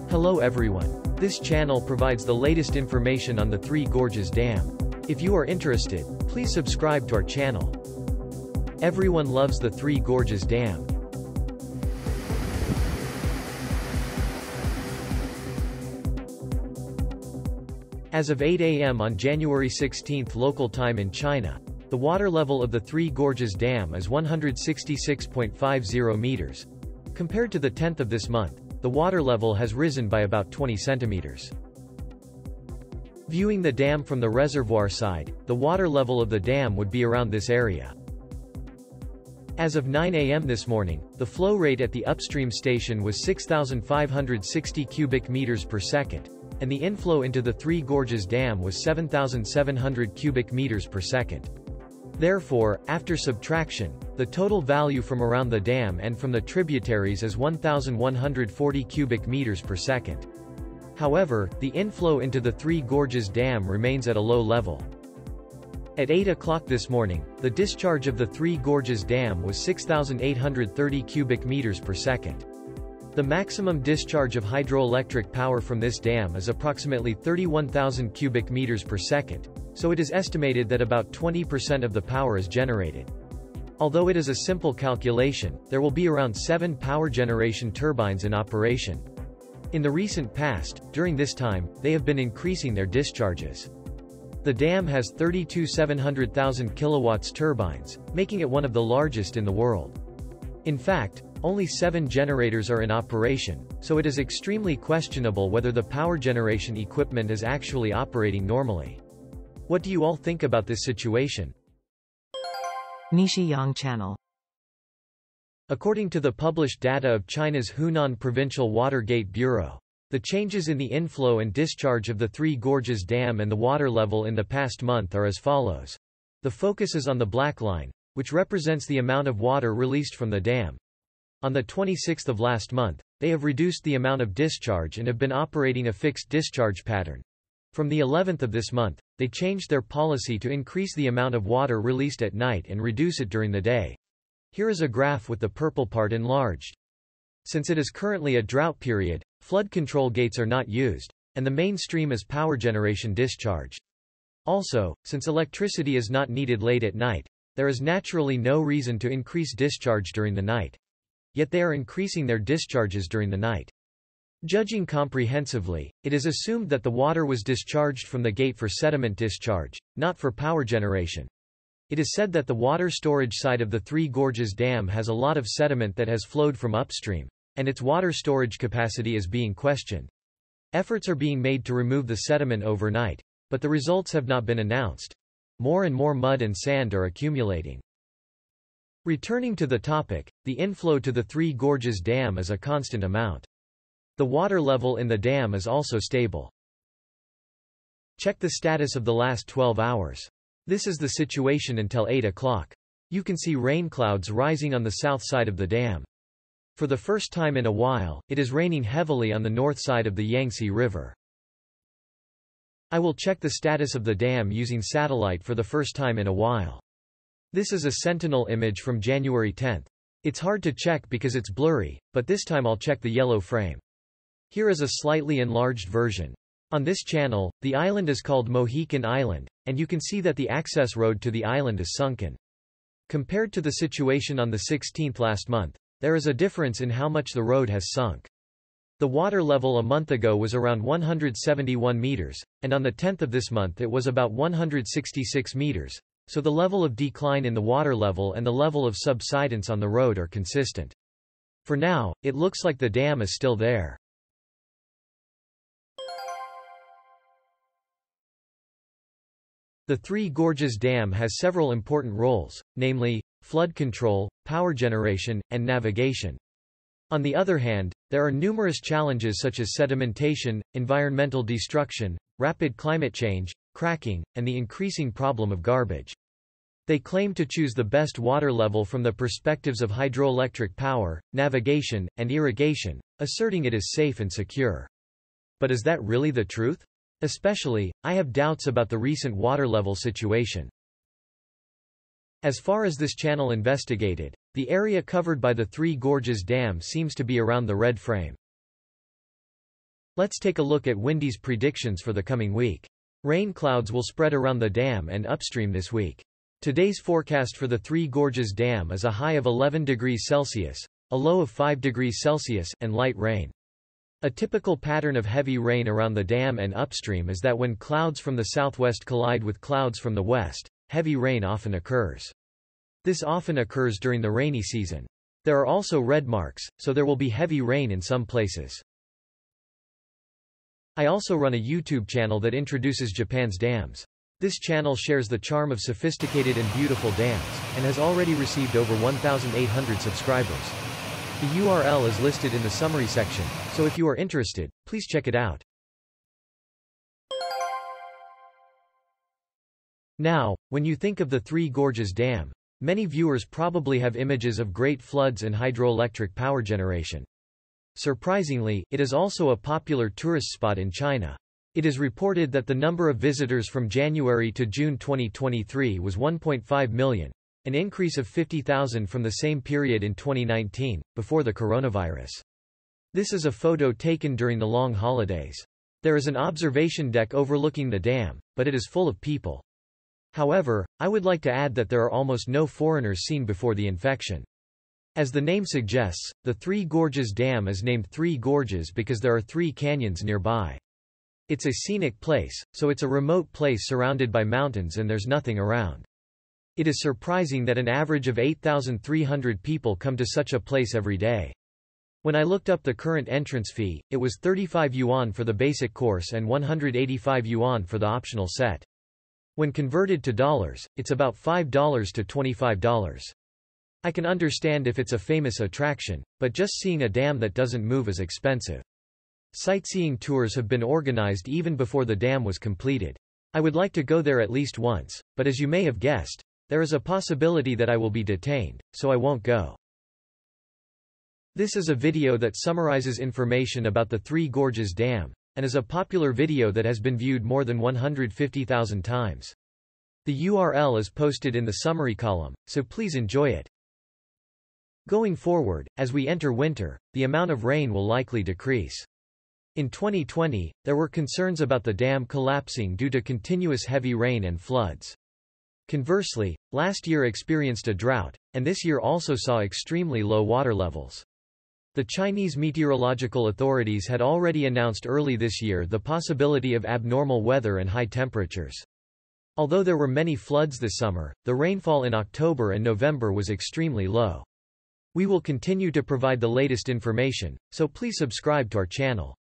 Hello everyone. This channel provides the latest information on the Three Gorges Dam. If you are interested, please subscribe to our channel. Everyone loves the Three Gorges Dam. As of 8 a.m. on January 16 local time in China, the water level of the Three Gorges Dam is 166.50 meters. Compared to the 10th of this month, the water level has risen by about 20 centimeters. Viewing the dam from the reservoir side, the water level of the dam would be around this area. As of 9 a.m. this morning, the flow rate at the upstream station was 6,560 cubic meters per second, and the inflow into the Three Gorges Dam was 7,700 cubic meters per second. Therefore, after subtraction, the total value from around the dam and from the tributaries is 1,140 cubic meters per second. However, the inflow into the Three Gorges Dam remains at a low level. At 8 o'clock this morning, the discharge of the Three Gorges Dam was 6,830 cubic meters per second. The maximum discharge of hydroelectric power from this dam is approximately 31,000 cubic meters per second, so it is estimated that about 20% of the power is generated. Although it is a simple calculation, there will be around 7 power generation turbines in operation. In the recent past, during this time, they have been increasing their discharges. The dam has 32 700,000 kilowatts turbines, making it one of the largest in the world. In fact, only 7 generators are in operation, so it is extremely questionable whether the power generation equipment is actually operating normally. What do you all think about this situation? NISHIYAN channel. According to the published data of China's Hunan Provincial Water Gate Bureau, the changes in the inflow and discharge of the Three Gorges Dam and the water level in the past month are as follows. The focus is on the black line, which represents the amount of water released from the dam. On the 26th of last month, they have reduced the amount of discharge and have been operating a fixed discharge pattern. From the 11th of this month, they changed their policy to increase the amount of water released at night and reduce it during the day. Here is a graph with the purple part enlarged. Since it is currently a drought period, flood control gates are not used, and the main stream is power generation discharge. Also, since electricity is not needed late at night, there is naturally no reason to increase discharge during the night. Yet they are increasing their discharges during the night. Judging comprehensively, it is assumed that the water was discharged from the gate for sediment discharge, not for power generation. It is said that the water storage side of the Three Gorges Dam has a lot of sediment that has flowed from upstream, and its water storage capacity is being questioned. Efforts are being made to remove the sediment overnight, but the results have not been announced. More and more mud and sand are accumulating. Returning to the topic, the inflow to the Three Gorges Dam is a constant amount. The water level in the dam is also stable. Check the status of the last 12 hours. This is the situation until 8 o'clock. You can see rain clouds rising on the south side of the dam. For the first time in a while, it is raining heavily on the north side of the Yangtze River. I will check the status of the dam using satellite for the first time in a while. This is a Sentinel image from January 10. It's hard to check because it's blurry, but this time I'll check the yellow frame. Here is a slightly enlarged version. On this channel, the island is called Mohican Island, and you can see that the access road to the island is sunken. Compared to the situation on the 16th last month, there is a difference in how much the road has sunk. The water level a month ago was around 171 meters, and on the 10th of this month it was about 166 meters, so the level of decline in the water level and the level of subsidence on the road are consistent. For now, it looks like the dam is still there. The Three Gorges Dam has several important roles, namely, flood control, power generation, and navigation. On the other hand, there are numerous challenges such as sedimentation, environmental destruction, rapid climate change, cracking, and the increasing problem of garbage. They claim to choose the best water level from the perspectives of hydroelectric power, navigation, and irrigation, asserting it is safe and secure. But is that really the truth? Especially, I have doubts about the recent water level situation. As far as this channel investigated, the area covered by the Three Gorges Dam seems to be around the red frame. Let's take a look at Windy's predictions for the coming week. Rain clouds will spread around the dam and upstream this week. Today's forecast for the Three Gorges Dam is a high of 11 degrees Celsius, a low of 5 degrees Celsius, and light rain. A typical pattern of heavy rain around the dam and upstream is that when clouds from the southwest collide with clouds from the west, heavy rain often occurs. This often occurs during the rainy season. There are also red marks, so there will be heavy rain in some places. I also run a YouTube channel that introduces Japan's dams. This channel shares the charm of sophisticated and beautiful dams, and has already received over 1,800 subscribers. The URL is listed in the summary section, so if you are interested, please check it out. Now, when you think of the Three Gorges Dam, many viewers probably have images of great floods and hydroelectric power generation. Surprisingly, it is also a popular tourist spot in China. It is reported that the number of visitors from January to June 2023 was 1.5 million. An increase of 50,000 from the same period in 2019, before the coronavirus. This is a photo taken during the long holidays. There is an observation deck overlooking the dam, but it is full of people. However, I would like to add that there are almost no foreigners seen before the infection. As the name suggests, the Three Gorges Dam is named Three Gorges because there are 3 canyons nearby. It's a scenic place, so it's a remote place surrounded by mountains and there's nothing around. It is surprising that an average of 8,300 people come to such a place every day. When I looked up the current entrance fee, it was 35 yuan for the basic course and 185 yuan for the optional set. When converted to dollars, it's about $5 to $25. I can understand if it's a famous attraction, but just seeing a dam that doesn't move is expensive. Sightseeing tours have been organized even before the dam was completed. I would like to go there at least once, but as you may have guessed, there is a possibility that I will be detained, so I won't go. This is a video that summarizes information about the Three Gorges Dam, and is a popular video that has been viewed more than 150,000 times. The URL is posted in the summary column, so please enjoy it. Going forward, as we enter winter, the amount of rain will likely decrease. In 2020, there were concerns about the dam collapsing due to continuous heavy rain and floods. Conversely, last year experienced a drought, and this year also saw extremely low water levels. The Chinese meteorological authorities had already announced early this year the possibility of abnormal weather and high temperatures. Although there were many floods this summer, the rainfall in October and November was extremely low. We will continue to provide the latest information, so please subscribe to our channel.